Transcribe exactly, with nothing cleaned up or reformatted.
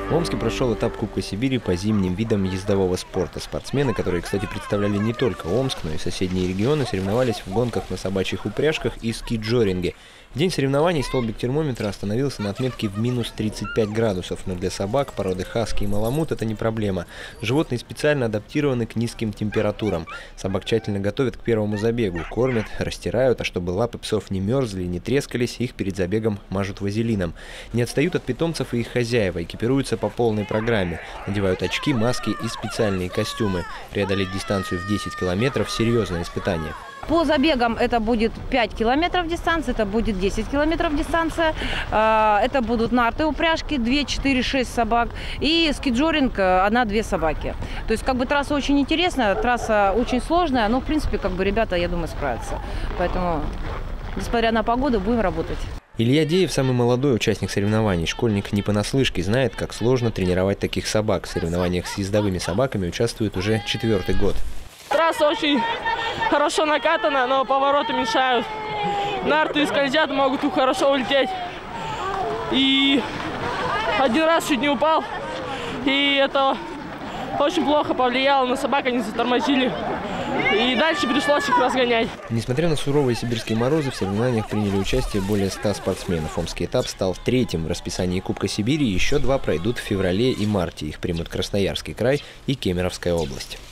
В Омске прошел этап Кубка Сибири по зимним видам ездового спорта. Спортсмены, которые, кстати, представляли не только Омск, но и соседние регионы, соревновались в гонках на собачьих упряжках и ски-джоринге. В день соревнований столбик термометра остановился на отметке в минус тридцать пять градусов, но для собак породы хаски и маламут это не проблема. Животные специально адаптированы к низким температурам. Собак тщательно готовят к первому забегу, кормят, растирают, а чтобы лапы псов не мерзли и не трескались, их перед забегом мажут вазелином. Не отстают от питомцев и их хозяева, экипируются по полной программе. Надевают очки, маски и специальные костюмы. Преодолеть дистанцию в десять километров – серьезное испытание. По забегам это будет пять километров дистанции, это будет десять километров дистанция. Это будут нарты упряжки, два, четыре, шесть собак. И скиджоринг одна-две собаки. То есть как бы трасса очень интересная, трасса очень сложная, но в принципе как бы ребята, я думаю, справятся. Поэтому, несмотря на погоду, будем работать. Илья Деев – самый молодой участник соревнований. Школьник не понаслышке знает, как сложно тренировать таких собак. В соревнованиях с ездовыми собаками участвует уже четвертый год. Трасса очень хорошо накатана, но повороты мешают. Нарты скользят, могут хорошо улететь. И один раз чуть не упал. И это очень плохо повлияло на собак, они затормозили. И дальше пришлось их разгонять. Несмотря на суровые сибирские морозы, в соревнованиях приняли участие более ста спортсменов. Омский этап стал третьим в расписании Кубка Сибири. Еще два пройдут в феврале и марте. Их примут Красноярский край и Кемеровская область.